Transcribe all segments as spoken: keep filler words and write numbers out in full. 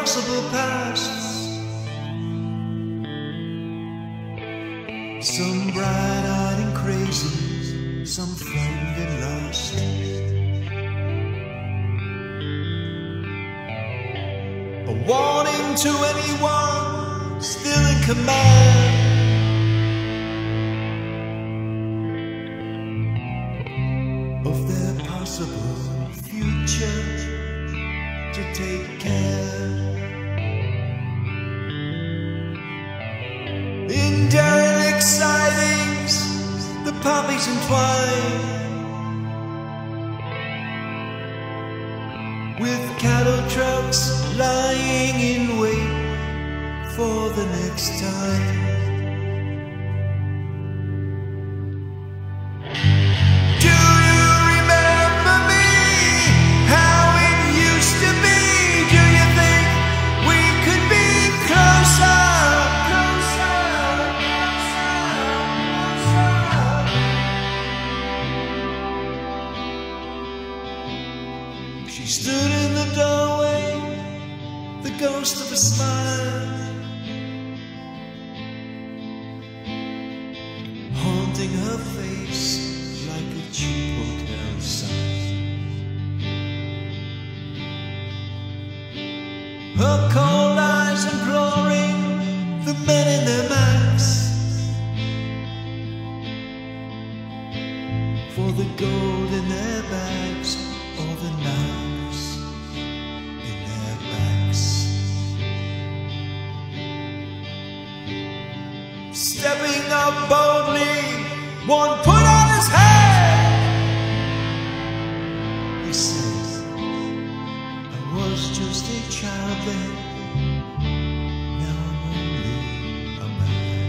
impossible pasts. Some bright-eyed and crazy, some frightened and lost. A warning to anyone still in command. Of their possible future, to take care. In derelict sidings, the poppies entwine with cattle trucks lying in wait for the next time. She stood in the doorway, the ghost of a smile, haunting her face like a cheap hotel sign. Her cold eyes imploring the men in their masks for the gold in their bags or the knives in their backs. Stepping up boldly, one put out his hand. He said, I was just a child then, now I'm only a man.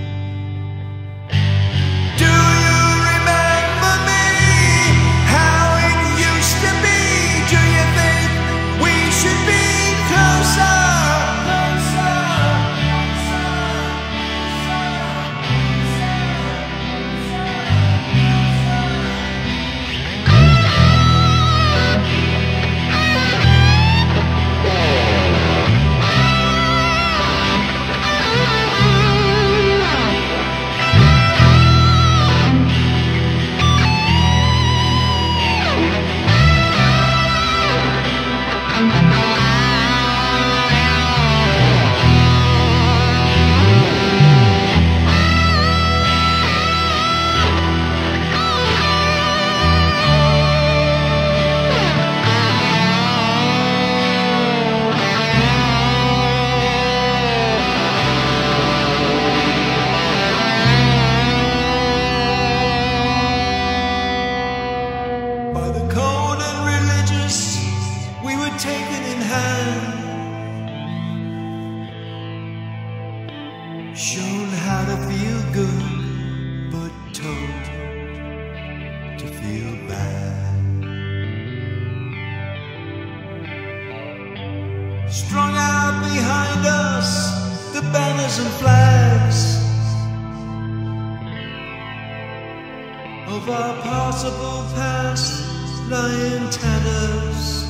Do you remember me? How it used to be? Do you think we should be closer? Taken in hand, shown how to feel good, but told to feel bad. Strung out behind us, the banners and flags of our possible past lie in tatters.